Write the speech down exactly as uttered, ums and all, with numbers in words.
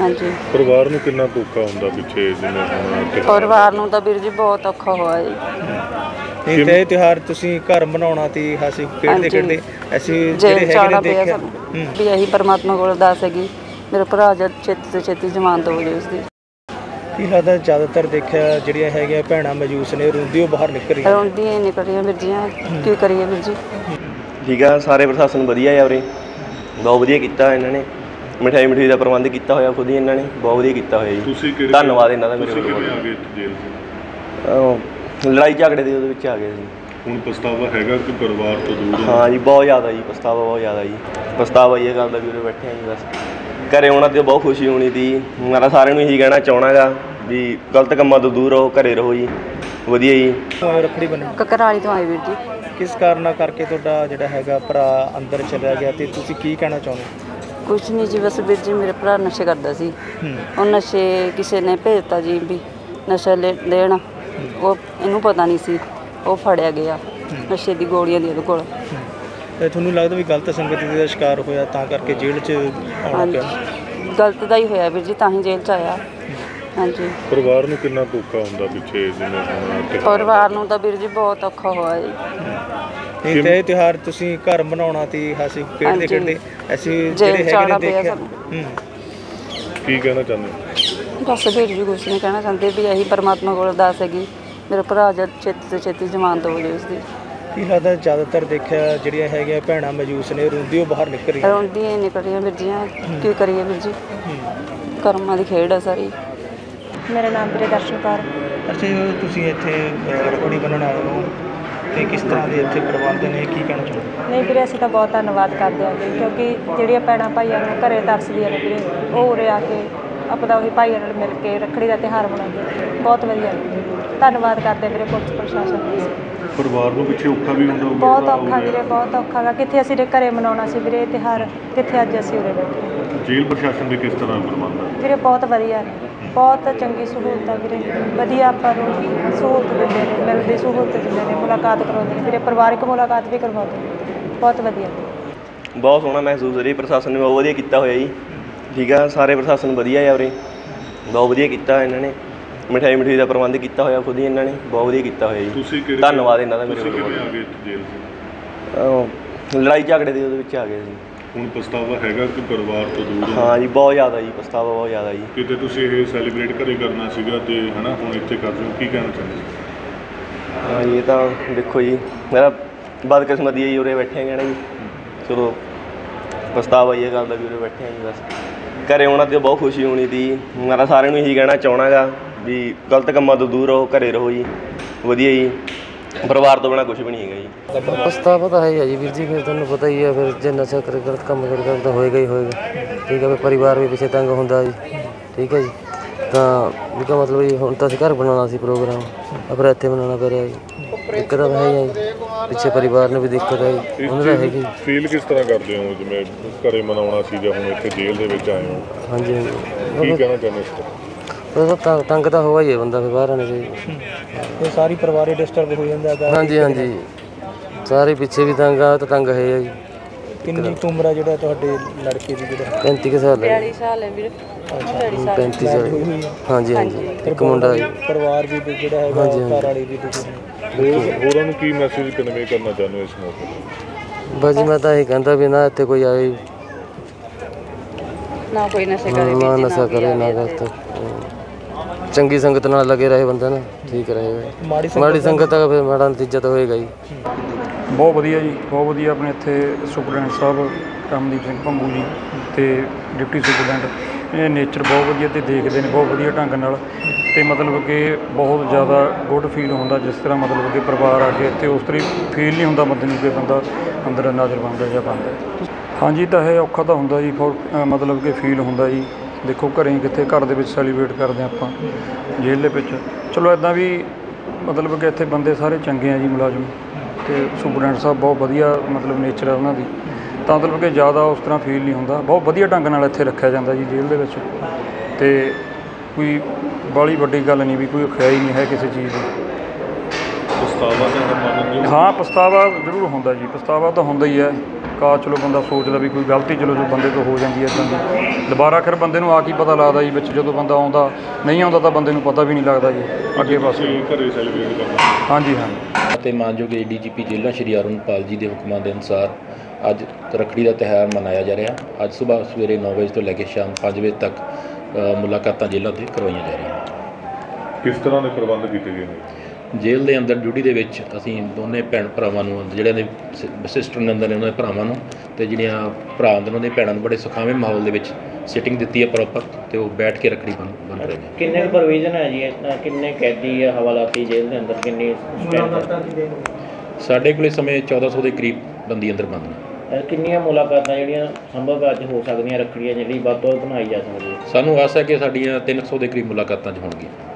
हाँ जी परिवार ਨੂੰ ਕਿੰਨਾ ਧੋਖਾ ਹੁੰਦਾ ਪਿੱਛੇ ਜਿਵੇਂ ਹੁਣ परिवार नूं तां वीर जी बहुत औखा होया जी। ਇਹ ਤੇ ਤਿਉਹਾਰ ਤੁਸੀਂ ਘਰ ਬਣਾਉਣਾ ਤੀ ਹਾਸੀ ਖੇਡਦੇ ਖੇਡਦੇ ਅਸੀਂ ਜਿਹੜੇ जेल ਹੈਗੇ जाना ਨੇ पिया ਦੇਖਿਆ सानूं भी यही परमात्मा कोल अरदास हैगी मेरा भरा जद छेती तो छेती जमानत हो जाए उसकी। ਕੀ ਲੱਗਦਾ ਜ਼ਿਆਦਾਤਰ ਦੇਖਿਆ ਜਿਹੜੀਆਂ ਹੈਗੀਆਂ ਭੈਣਾਂ ਮਜੂਸ ਨੇ ਰੋਂਦੀ ਉਹ ਬਾਹਰ ਨਿਕਲ ਰਹੀਆਂ ਰੋਂਦੀਆਂ ਹੀ ਨਿਕਲ ਰਹੀਆਂ ਵੀਰ ਜੀ ਕੀ ਕਰੀਏ ਵੀਰ ਜੀ। ਠੀਕ ਆ ਸਾਰੇ ਪ੍ਰਸ਼ਾਸਨ ਵਧੀਆ ਆ ਉਰੇ ਬਹੁਤ ਵਧੀਆ ਕੀਤਾ ਇਹਨਾਂ ਨੇ ਮਿਠਾਈ ਮਿਠਾਈ ਦਾ ਪ੍ਰਬੰਧ ਕੀਤਾ ਹੋਇਆ ਖੁਦ ਹੀ ਇਹਨਾਂ ਨੇ ਬਹੁਤ ਵਧੀਆ ਕੀਤਾ ਹੋਇਆ ਜੀ। ਤੁਸੀਂ ਕਿਹੜੇ ਧੰਨਵਾਦ ਇਹਨਾਂ ਦਾ ਮੇਰੇ ਤੁਸੀਂ ਵੱਲੋਂ। ਕਿਵੇਂ ਆ ਗਏ ਜੇਲ੍ਹ ਅਹ ਲੜਾਈ ਝਗੜੇ ਦੇ ਉਹਦੇ ਵਿੱਚ ਆ ਗਏ ਸੀ। ਹੁਣ ਪਛਤਾਵਾ ਹੈਗਾ ਕਿ ਪਰਿਵਾਰ ਤੋਂ ਦੂਰ ਹੋ? ਹਾਂ ਜੀ ਬਹੁਤ ਜ਼ਿਆਦਾ ਜੀ ਪਛਤਾਵਾ ਬਹੁਤ ਜ਼ਿਆਦਾ ਜੀ ਪਛਤਾਵਾ ਇਹ ਗੱਲ ਦਾ ਵੀ ਉਰੇ ਬੈਠੇ ਆ ਜੀ ਬਸ ਘਰੇ ਆਉਣਾ ਤੇ ਬਹੁਤ ਖੁਸ਼ੀ ਹੋਣੀ ਤੀ। ਮੈਂ ਸਾਰਿਆਂ ਨੂੰ ਇਹੀ ਕਹਿਣਾ ਚਾਹਣਾ ਗਾ ਵੀ ਗਲਤ ਕੰਮਾਂ ਤੋਂ ਦੂਰ ਰਹੋ ਘਰੇ ਰਹੋ ਜੀ ਵਧੀਆ ਜੀ। ਰੱਖੜੀ ਬੰਨ੍ਹਣ ਕਕਰਾਲੀ ਤੋਂ ਆਏ ਵੀਰ ਜੀ। ਕਿਸ ਕਾਰਨ ਕਰਕੇ ਤੁਹਾਡਾ ਜਿਹੜਾ ਹੈਗਾ ਭਰਾ ਅੰਦਰ ਚਲਿਆ ਗਿਆ ਤੇ ਤੁਸੀਂ ਕੀ ਕਹਿਣਾ ਚਾਹੁੰਦੇ? ਕੁਛ ਨਹੀਂ ਜੀ ਬਸ ਵੀਰ ਜੀ ਮੇਰੇ ਭਰਾ ਨਸ਼ੇ ਕਰਦਾ ਸੀ ਉਹ ਨਸ਼ੇ ਕਿਸੇ ਨੇ ਭੇਜਤਾ ਜੀ ਵੀ ਨਸ਼ਾ ਲੈ ਲੈਣ ਉਹ ਇਹਨੂੰ ਪਤਾ ਨਹੀਂ ਸੀ ਉਹ ਫੜਿਆ ਗਿਆ ਨਸ਼ੇ ਦੀ ਗੋਲੀਆਂ ਦੀ ਉਹਦੇ ਕੋਲ। ਤੇ ਤੁਹਾਨੂੰ ਲੱਗਦਾ ਵੀ ਗਲਤ ਸੰਗਤ ਦਾ ਸ਼ਿਕਾਰ ਹੋਇਆ ਤਾਂ ਕਰਕੇ ਜੇਲ੍ਹ 'ਚ ਆਉਣਾ ਪਿਆ? ਗਲਤ ਦਾ ਹੀ ਹੋਇਆ ਵੀਰ ਜੀ ਤਾਂ ਹੀ ਜੇਲ੍ਹ 'ਚ ਆਇਆ। ਹਾਂਜੀ ਪਰਿਵਾਰ ਨੂੰ ਕਿੰਨਾ ਧੋਖਾ ਹੁੰਦਾ ਪਿੱਛੇ ਜਿਵੇਂ ਹੁਣ ਪਰਿਵਾਰ ਨੂੰ ਤਾਂ ਵੀਰ ਜੀ ਬਹੁਤ ਔਖਾ ਹੋਇਆ ਜੀ। ਇਹ ਤੇ ਤਿਉਹਾਰ ਤੁਸੀਂ ਘਰ ਬਣਾਉਣਾ ਤੀ ਹਾਸੀ ਖੇਡਦੇ ਖੇਡਦੇ ਅਸੀਂ ਜਿਹੜੇ जेल ਹੈਗੇ जाना ਨੇ पिया ਦੇਖਿਆ सानूं ਕੀ ਕਹਿਣਾ ਚਾਹੁੰਦੇ? बस ਵੀਰ ਜੀ ਕੁਛ ਨਹੀਂ ਕਹਿਣਾ ਚਾਹੁੰਦੇ ਵੀ ਇਹੀ ਪਰਮਾਤਮਾ ਕੋਲ ਅਰਦਾਸ ਹੈਗੀ ਮੇਰਾ ਭਰਾ ਜਦ ਛੇਤੀ ਤੋਂ ਛੇਤੀ ਜ਼ਮਾਨਤ ਹੋ ਜਾਏ ਉਸਦੀ। ਕੀ ਲੱਗਦਾ ਜ਼ਿਆਦਾਤਰ ਦੇਖਿਆ ਜਿਹੜੀਆਂ ਹੈਗੀਆਂ ਭੈਣਾਂ ਮਜੂਸ ਨੇ ਰੋਂਦੀ ਉਹ ਬਾਹਰ ਨਿਕਲ ਰਹੀਆਂ ਰੋਂਦੀਆਂ ਹੀ ਨਿਕਲ ਰਹੀਆਂ ਵੀਰ ਜੀ ਕੀ ਕਰੀਏ ਵੀਰ ਜੀ ਕਰਮਾਂ ਦੀ ਖੇਡ ਹੈ ਸਾਰੀ। ਮੇਰਾ ਨਾਮ ਵੀਰੇ ਦਰਸ਼ਨ ਕੌਰ। ਅੱਛਾ ਜੀ, ਤੁਸੀਂ ਇੱਥੇ ਅ, ਰੱਖੜੀ ਬੰਨ੍ਹਣ ਆਏ ਹੋ ਤੇ ਕਿਸ ਤਰ੍ਹਾਂ ਦੇ ਇੱਥੇ ਪ੍ਰਬੰਧ ਨੇ ਕੀ ਕਹਿਣਾ ਚਾਹੁੰਦੇ? ਨਹੀਂ ਵੀਰੇ ਅਸੀਂ ਤਾਂ ਬਹੁਤ ਧੰਨਵਾਦ ਕਰਦੇ ਹਾਂ ਜੀ ਕਿਉਂਕਿ ਜਿਹੜੀਆਂ ਭੈਣਾਂ ਭਾਈਆਂ ਨੂੰ ਘਰੇ ਤਰਸਦੀਆਂ ਨੇ ਵੀਰੇ ਉਹ ਉਰੇ ਆ ਕੇ ਆਪਦਾ ਉਹੀ ਭਾਈਆਂ ਨਾਲ ਮਿਲ ਕੇ ਰੱਖੜੀ ਦਾ ਤਿਉਹਾਰ ਮਨਾਉਂਦੇ ਬਹੁਤ ਵਧੀਆ ਧੰਨਵਾਦ ਕਰਦੇ ਵੀਰੇ ਪੁਲਿਸ ਪ੍ਰਸ਼ਾਸਨ ਦਾ। ਪਰਿਵਾਰ ਨੂੰ ਪਿੱਛੇ ਔਖਾ ਵੀ ਹੁੰਦਾ ਹੋਊਗਾ? ਬਹੁਤ ਔਖਾ ਵੀਰੇ ਬਹੁਤ ਔਖਾ ਗਾ ਕਿੱਥੇ ਅਸੀਂ ਘਰੇ ਮਨਾਉਣਾ ਸੀ ਵੀਰੇ ਇਹ ਤਿਉਹਾਰ ਕਿੱਥੇ ਅੱਜ ਅਸੀਂ ਉਰੇ ਬੈਠੇ। ਜੇਲ੍ਹ ਪ੍ਰਸ਼ਾਸਨ ਦੇ ਕਿਸ ਤਰ੍ਹਾਂ ਪ੍ਰਬੰਧ ਹੈ? ਵੀਰੇ ਬਹੁਤ ਵਧੀਆ ਬਹੁਤ ਚੰਗੀ ਸਹੂਲਤ ਆ ਵੀਰੇ ਵਧੀਆ ਆਪਾਂ ਨੂੰ ਸਹੂਲਤ ਦਿੰਦੇ ਨੇ ਮਿਲਦੀ ਸਹੂਲਤ ਦਿੰਦੇ ਨੇ ਮੁਲਾਕਾਤ ਕਰਵਾਉਂਦੇ ਨੇ ਵੀਰੇ ਪਰਿਵਾਰਿਕ ਮੁਲਾਕਾਤ ਵੀ ਕਰਵਾਉਂਦੇ ਨੇ ਬਹੁਤ ਵਧੀਆ। ਬਹੁਤ ਸੋਹਣਾ ਮਹਿਸੂਸ ਹੋ ਰਿਹਾ ਪ੍ਰਸ਼ਾਸਨ ਨੇ ਬਹੁਤ ਵਧੀਆ ਕੀਤਾ ਹੋਇਆ ਜੀ। ਠੀਕ ਆ ਸਾਰੇ ਪ੍ਰਸ਼ਾਸਨ ਵਧੀਆ ਆ ਉਰੇ ਬਹੁਤ ਵਧੀਆ ਕੀਤਾ ਇਹਨਾਂ ਨੇ ਮਿਠਾਈ ਮਿਠਾਈ ਦਾ ਪ੍ਰਬੰਧ ਕੀਤਾ ਹੋਇਆ ਖੁਦ ਹੀ ਇਹਨਾਂ ਨੇ ਬਹੁਤ ਵਧੀਆ ਕੀਤਾ ਹੋਇਆ ਜੀ। ਤੁਸੀਂ ਕਿਹੜੇ ਧੰਨਵਾਦ ਇਹਨਾਂ ਦਾ ਮੇਰੇ ਤੁਸੀਂ ਵੱਲੋਂ। ਕਿਵੇਂ ਆ ਗਏ ਜੇਲ੍ਹ? ਅਹ ਲੜਾਈ ਝਗੜੇ ਦੇ ਉਹਦੇ ਵਿੱਚ ਆ ਗਏ ਸੀ। ਹੁਣ ਪਛਤਾਵਾ ਹੈਗਾ ਕਿ ਪਰਿਵਾਰ ਤੋਂ ਦੂਰ ਹੋ? ਹਾਂ ਜੀ ਬਹੁਤ ਜ਼ਿਆਦਾ ਜੀ ਪਛਤਾਵਾ ਬਹੁਤ ਜ਼ਿਆਦਾ ਜੀ। ਕਿਤੇ ਤੁਸੀਂ ਇਹ ਸੈਲੀਬ੍ਰੇਟ ਘਰੇ ਕਰਨਾ ਸੀਗਾ ਤੇ ਹਨਾ ਹੁਣ ਇੱਥੇ ਕਰ ਰਹੇ ਹੋ ਕੀ ਕਹਿਣਾ ਚਾਹੁੰਦੇ? ਹਾਂ ਜੀ ਇਹ ਤਾਂ ਦੇਖੋ ਜੀ ਮੇਰਾ ਬਦਕਿਸਮਤੀ ਹੈ ਜੀ ਉਰੇ ਬੈਠੇ ਹੈਗੇ ਨਾ ਜੀ ਚਲੋ ਪਛਤਾਵਾ ਇਹ ਗੱਲ ਦਾ ਵੀ ਉਰੇ ਬੈਠੇ ਹਾਂ ਜੀ ਬਸ ਘਰੇ ਆਉਣਾ ਤੇ ਬਹੁਤ ਖੁਸ਼ੀ ਹੋਣੀ ਤੀ। ਮੈਂ ਸਾਰਿਆਂ ਨੂੰ ਇਹੀ ਕਹਿਣਾ ਚਾਹਣਾ ਗਾ ਵੀ ਗਲਤ ਕੰਮਾਂ ਤੋਂ ਦੂਰ ਰਹੋ ਘਰੇ ਰਹੋ ਜੀ ਵਧੀਆ ਜੀ ਪਰਿਵਾਰ ਤੋਂ ਬਿਨਾਂ ਕੁਛ ਵੀ ਨਹੀਂ ਹੈਗਾ ਜੀ। ਪਛਤਾਵਾ ਤਾਂ ਹੈ ਹੀ ਹੈ ਜੀ ਵੀਰ ਜੀ ਫਿਰ ਤੁਹਾਨੂੰ ਪਤਾ ਹੀ ਹੈ ਫਿਰ ਜੇ ਨਸ਼ਾ ਕਰ ਗਲਤ ਕੰਮ ਕਰਦਾ ਤਾਂ ਹੋਏਗਾ ਹੀ ਹੋਏਗਾ। ਠੀਕ ਹੈ ਫਿਰ ਪਰਿਵਾਰ ਵੀ ਪਿੱਛੇ ਤੰਗ ਹੁੰਦਾ ਜੀ ਠੀਕ ਹੈ ਜੀ ਤਾਂ ਵੀ ਕਾ ਮਤਲਬ ਜੀ ਹੁਣ ਤਾਂ ਅਸੀਂ ਘਰ ਬਣਾਉਣਾ ਸੀ ਪ੍ਰੋਗਰਾਮ ਪਰ ਇੱਥੇ ਬਣਾਉਣਾ ਪੈ ਰਿਹਾ ਜੀ ਦਿੱਕਤ ਤਾਂ ਹੈ ਹੀ ਜੀ ਪਿੱਛੇ ਪਰਿਵਾਰ ਨੂੰ ਵੀ ਦਿੱਕਤ ਹੈ ਜੀ ਉਹਨਾਂ ਦਾ ਹੈਗੀ। ਫੀਲ ਕਿਸ ਤਰ੍ਹਾਂ ਕਰਦੇ ਹੋ ਜਿਵੇਂ ਘਰੇ ਮਨਾਉਣਾ ਸੀ ਜਾਂ ਹੁਣ ਇੱਥੇ ਜੇਲ੍ਹ ਦੇ ਵਿੱਚ ਆਏ ਹੋ? ਹਾਂਜੀ ਹਾਂਜੀ ਕੀ ਕਹਿਣਾ ਚਾਹੁੰਦੇ ਇਸ ਤਰ੍ਹਾਂ? ਉਹ ਤਾਂ ਤੰਗ ਤਾਂ ਹੋਇਆ ਹੀ ਹੈ ਬੰਦਾ ਫਿਰ ਬਾਹਰ ਆਉਣਾ ਚਾਹੀਦਾ ਇਹ ਸਾਰੀ ਪਰਿਵਾਰ ਹੀ ਡਿਸਟਰਬ ਹੋ ਜਾਂਦਾ ਹੈਗਾ। ਹਾਂਜੀ ਹਾਂਜੀ ਸਾਰੇ ਪਿੱਛੇ ਵੀ ਤੰਗ ਆ ਤਾਂ ਤੰਗ ਹੈ ਜੀ। ਕਿੰਨੀ ਕੁ ਉਮਰ ਆ ਜਿਹੜਾ ਤੁਹਾਡੇ ਲੜਕੇ ਦੀ ਜਿਹੜਾ? ਪੈਂਤੀ ਕੁ ਸਾਲ ਹੈ ਬਿਆਲੀ ਸਾਲ ਹੈ ਵੀਰੇ ਪੈਂਤੀ ਸਾਲ ਹੋਈ ਹੋਈ ਆ? ਹਾਂਜੀ ਹਾਂਜੀ ਇੱਕ ਮੁੰਡਾ ਜੀ ਪਰਿਵਾਰ ਵੀ ਜਿਹੜਾ ਹੈਗਾ ਘਰ ਵਾਲੀ ਵੀ ਤੁਸੀਂ ਹੋਰ ਹੋਰਾਂ ਨੂੰ ਕੀ ਮੈਸੇਜ ਕਨਵੇ ਕਰਨਾ ਚਾਹੁੰਦੇ ਹੋ ਇਸ ਮੌਕੇ ਤੇ? ਬਸ ਜੀ ਮੈਂ ਤਾਂ ਇਹ ਕਹਿੰਦਾ ਵੀ ਨਾ ਇੱਥੇ ਕੋਈ ਆਏ ਨਾ ਕੋਈ ਨਸ਼ੇ ਕਰੇ ਨਾ ਨਸ਼ਾ ਕਰੇ ਨਾ ਗਲਤ ਚੰਗੀ ਸੰਗਤ ਨਾਲ ਲੱਗੇ ਰਹੇ ਬੰਦਾ ਨਾ ਠੀਕ ਰਹੇਗਾ। ਮਾੜੀ ਸੰਗਤ ਦਾ ਫਿਰ ਮਾੜਾ ਨਤੀਜਾ ਤਾਂ ਹੋਏਗਾ ਜੀ। ਬਹੁਤ ਵਧੀਆ ਜੀ ਬਹੁਤ ਵਧੀਆ ਆਪਣੇ ਇੱਥੇ ਸੁਪਰਡੈਂਟ ਸਾਹਿਬ ਰਮਨਦੀਪ ਸਿੰਘ ਭੰਗੂ ਜੀ ਅਤੇ ਡਿਪਟੀ ਸੁਪਰਡੈਂਟ ਇਹ ਨੇਚਰ ਬਹੁਤ ਵਧੀਆ ਅਤੇ ਦੇਖਦੇ ਨੇ ਬਹੁਤ ਵਧੀਆ ਢੰਗ ਨਾਲ ਅਤੇ ਮਤਲਬ ਕਿ ਬਹੁਤ ਜ਼ਿਆਦਾ ਗੁੱਡ ਫੀਲ ਹੁੰਦਾ ਜਿਸ ਤਰ੍ਹਾਂ ਮਤਲਬ ਕਿ ਪਰਿਵਾਰ ਆ ਕੇ ਇੱਥੇ ਉਸ ਤਰੀ ਫੀਲ ਨਹੀਂ ਹੁੰਦਾ ਬੰਦੇ ਨੂੰ ਕਿ ਬੰਦਾ ਅੰਦਰ ਨਾਜ਼ਰ ਬਣਦਾ ਜਾਂ ਬਣਦਾ। ਹਾਂਜੀ ਤਾਂ ਇਹ ਔਖਾ ਤਾਂ ਹੁੰਦਾ ਜੀ ਫੋਰ ਮਤਲਬ ਕਿ ਫੀਲ ਹੁੰਦਾ ਜੀ ਦੇਖੋ ਘਰੇ ਕਿੱਥੇ ਘਰ ਦੇ ਵਿੱਚ ਸੈਲੀਬ੍ਰੇਟ ਕਰਦੇ ਆਪਾਂ ਜੇਲ੍ਹ ਦੇ ਵਿੱਚ ਚਲੋ ਇੱਦਾਂ ਵੀ ਮਤਲਬ ਕਿ ਇੱਥੇ ਬੰਦੇ ਸਾਰੇ ਚੰਗੇ ਆ ਜੀ ਮੁਲਾਜ਼ਮ ਅਤੇ ਸੁਪਰਡੈਂਟ ਸਾਹਿਬ ਬਹੁਤ ਵਧੀਆ ਮਤਲਬ ਨੇਚਰ ਹੈ ਉਹਨਾਂ ਦੀ ਤਾਂ ਮਤਲਬ ਕਿ ਜ਼ਿਆਦਾ ਉਸ ਤਰ੍ਹਾਂ ਫੀਲ ਨਹੀਂ ਹੁੰਦਾ ਬਹੁਤ ਵਧੀਆ ਢੰਗ ਨਾਲ ਇੱਥੇ ਰੱਖਿਆ ਜਾਂਦਾ ਜੀ ਜੇਲ੍ਹ ਦੇ ਵਿੱਚ ਅਤੇ ਕੋਈ ਬਾਹਲੀ ਵੱਡੀ ਗੱਲ ਨਹੀਂ ਵੀ ਕੋਈ ਖਿਆਈ ਨਹੀਂ ਹੈ ਕਿਸੇ ਚੀਜ਼ ਦੀ। ਪਛਤਾਵਾ ਤਾਂ ਮੰਨਦੇ ਹੋ? ਹਾਂ ਪਛਤਾਵਾ ਜ਼ਰੂਰ ਹੁੰਦਾ ਜੀ ਪਛਤਾਵਾ ਤਾਂ ਹੁੰਦਾ ਹੀ ਹੈ ਇੱਕ ਆ ਚਲੋ ਬੰਦਾ ਸੋਚਦਾ ਵੀ ਕੋਈ ਗਲਤੀ ਚਲੋ ਜੋ ਬੰਦੇ ਤੋਂ ਹੋ ਜਾਂਦੀ ਹੈ ਇੱਦਾਂ ਦੀ, ਦੁਬਾਰਾ ਫਿਰ ਬੰਦੇ ਨੂੰ ਆ ਕੀ ਪਤਾ ਲੱਗਦਾ ਜੀ ਵਿੱਚ ਜਦੋਂ ਬੰਦਾ ਆਉਂਦਾ ਨਹੀਂ ਆਉਂਦਾ ਤਾਂ ਬੰਦੇ ਨੂੰ ਪਤਾ ਵੀ ਨਹੀਂ ਲੱਗਦਾ ਜੀ ਅੱਗੇ ਪਾਸੇ। ਘਰੇ ਸੈਲੀਬ੍ਰੇਟ ਕਰਨਾ। ਹਾਂਜੀ ਹਾਂਜੀ। ਅਤੇ ਮਾਨਯੋਗ ਏ ਡੀ ਜੀ ਪੀ ਜੇਲ੍ਹਾਂ ਸ਼੍ਰੀ ਅਰੁਣਪਾਲ ਜੀ ਦੇ ਹੁਕਮਾਂ ਦੇ ਅਨੁਸਾਰ ਅੱਜ ਰੱਖੜੀ ਦਾ ਤਿਉਹਾਰ ਮਨਾਇਆ ਜਾ ਰਿਹਾ। ਅੱਜ ਸੁਬਾਹ ਸਵੇਰੇ ਨੌ ਵਜੇ ਤੋਂ ਲੈ ਕੇ ਸ਼ਾਮ ਪੰਜ ਵਜੇ ਤੱਕ ਅ, ਮੁਲਾਕਾਤਾਂ ਜੇਲ੍ਹਾਂ 'ਤੇ ਕਰਵਾਈਆਂ ਜਾ ਰਹੀਆਂ। ਕਿਸ ਤਰ੍ਹਾਂ ਦੇ ਪ੍ਰਬੰਧ ਕੀਤੇ ਗਏ ਨੇ? ਜੇਲ੍ਹ ਦੇ ਅੰਦਰ ਡਿਊਟੀ ਦੇ ਵਿੱਚ ਅਸੀਂ ਦੋਨੇ ਭੈਣ ਭਰਾਵਾਂ ਨੂੰ, ਜਿਹੜਿਆਂ ਦੇ ਸਿਸਟਰ ਨੇ ਅੰਦਰ ਨੇ ਉਹਨਾਂ ਦੇ ਭਰਾਵਾਂ ਨੂੰ, ਅਤੇ ਜਿਹੜੀਆਂ ਭਰਾ ਅੰਦਰ ਉਹਨਾਂ ਦੇ ਭੈਣਾਂ ਨੂੰ ਬੜੇ ਸੁਖਾਵੇਂ ਮਾਹੌਲ ਦੇ ਵਿੱਚ ਸਿਟਿੰਗ ਦਿੱਤੀ ਹੈ ਪ੍ਰੋਪਰ, ਅਤੇ ਉਹ ਬੈਠ ਕੇ ਰੱਖੜੀ ਬੰਨ ਬੰਨ ਰਹੇ ਨੇ। ਕਿੰਨੇ ਪ੍ਰੋਵੀਜ਼ਨ ਹੈ ਜੀ, ਕਿੰਨੇ ਕੈਦੀ ਹੈ ਹਵਾਲਾਤੀ ਜੇਲ੍ਹ ਦੇ ਅੰਦਰ, ਕਿੰਨੀ ਸਾਡੇ ਕੋਲ ਇਸ ਸਮੇਂ ਚੌਦਾਂ ਸੌ ਦੇ ਕਰੀਬ ਬੰਦੀ ਅੰਦਰ ਬੰਦ ਨੇ। ਕਿੰਨੀਆਂ ਮੁਲਾਕਾਤਾਂ ਜਿਹੜੀਆਂ ਸੰਭਵ ਅੱਜ ਹੋ ਸਕਦੀਆਂ ਰੱਖੜੀਆਂ ਜਿਹੜੀ ਵੱਧ ਤੋਂ ਵੱਧ ਬਣਾਈ ਜਾ ਸਕਦੀ ਹੈ? ਸਾਨੂੰ ਆਸ ਹੈ ਕਿ ਸਾਡੀਆਂ ਤਿੰਨ ਸੌ ਦੇ ਕਰੀਬ ਮੁਲਾਕਾਤਾਂ 'ਚ ਹੋਣਗੀਆਂ।